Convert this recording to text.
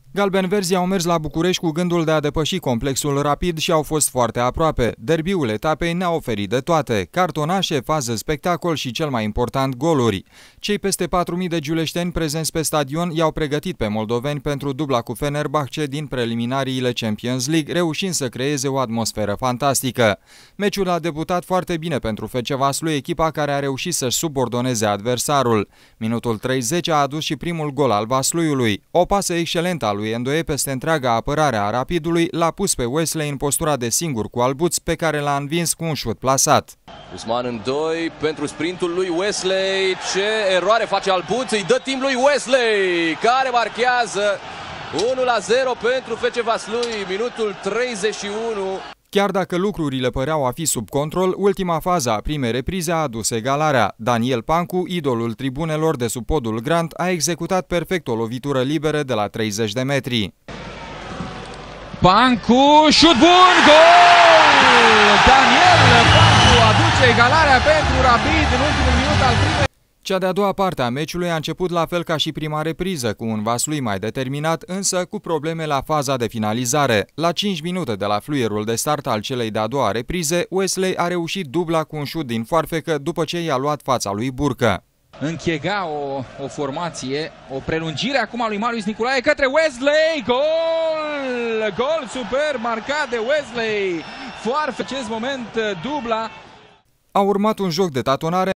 Galben-verzii au mers la București cu gândul de a depăși complexul Rapid și au fost foarte aproape. Derbiul etapei ne-a oferit de toate: cartonașe, fază, spectacol și, cel mai important, goluri. Cei peste 4.000 de giuleșteni prezenți pe stadion i-au pregătit pe moldoveni pentru dubla cu Fenerbahce din preliminariile Champions League, reușind să creeze o atmosferă fantastică. Meciul a debutat foarte bine pentru FC Vaslui, echipa care a reușit să-și subordoneze adversarul. Minutul 30 a adus și primul gol al Vasluiului. O pasă excelentă a lui Endoe peste întreaga apărare a Rapidului l-a pus pe Wesley în postura de singur cu Albuț, pe care l-a învins cu un șut plasat. Usman în 2 pentru sprintul lui Wesley. Ce eroare face Albuț, îi dă timp lui Wesley, care marchează 1-0 pentru FC Vaslui, minutul 31. Chiar dacă lucrurile păreau a fi sub control, ultima fază a primei reprize a adus egalarea. Daniel Pancu, idolul tribunelor de sub podul Grant, a executat perfect o lovitură liberă de la 30 de metri. Pancu, șut bun, gol! Daniel Pancu aduce egalarea pentru Rapid în ultimul minut al primei. Cea de-a doua parte a meciului a început la fel ca și prima repriză, cu un Vaslui mai determinat, însă cu probleme la faza de finalizare. La 5 minute de la fluierul de start al celei de-a doua reprize, Wesley a reușit dubla cu un șut din foarfecă după ce i-a luat fața lui Burcă. Închega o formație, o prelungire acum a lui Marius Nicolae către Wesley, gol! Gol super marcat de Wesley, foarfecă, în acest moment dubla. A urmat un joc de tatonare